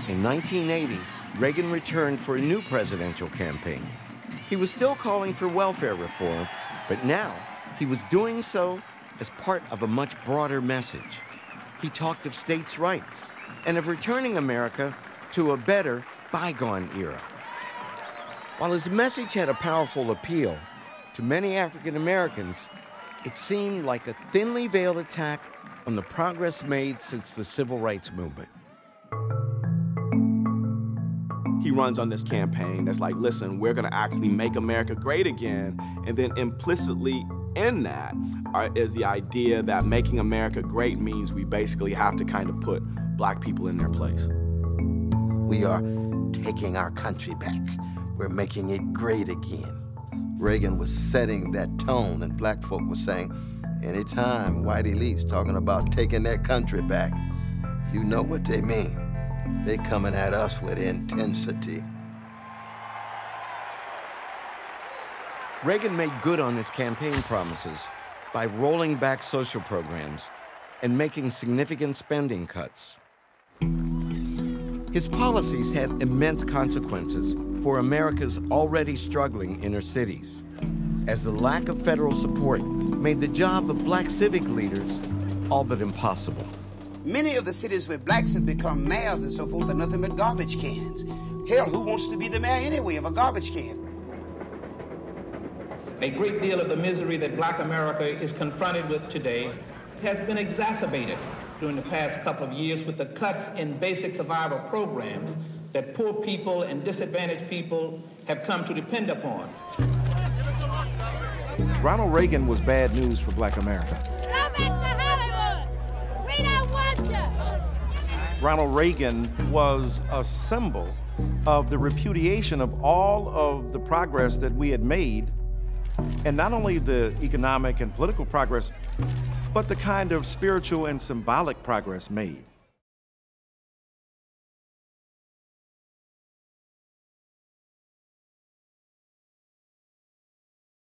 In 1980, Reagan returned for a new presidential campaign. He was still calling for welfare reform, but now he was doing so as part of a much broader message. He talked of states' rights and of returning America to a better bygone era. While his message had a powerful appeal, to many African Americans, it seemed like a thinly veiled attack on the progress made since the Civil Rights Movement. He runs on this campaign that's like, listen, we're gonna actually make America great again, and then implicitly in that is the idea that making America great means we basically have to kind of put black people in their place. We are taking our country back. We're making it great again. Reagan was setting that tone, and black folk were saying, anytime Whitey Leaf's talking about taking their country back, you know what they mean. They coming at us with intensity. Reagan made good on his campaign promises by rolling back social programs and making significant spending cuts. His policies had immense consequences for America's already struggling inner cities, as the lack of federal support made the job of black civic leaders all but impossible. Many of the cities where blacks have become mayors and so forth are nothing but garbage cans. Hell, who wants to be the mayor anyway of a garbage can? A great deal of the misery that black America is confronted with today has been exacerbated during the past couple of years with the cuts in basic survival programs that poor people and disadvantaged people have come to depend upon. Ronald Reagan was bad news for black America. Come back to Hollywood! We don't want you! Ronald Reagan was a symbol of the repudiation of all of the progress that we had made, and not only the economic and political progress, but the kind of spiritual and symbolic progress made.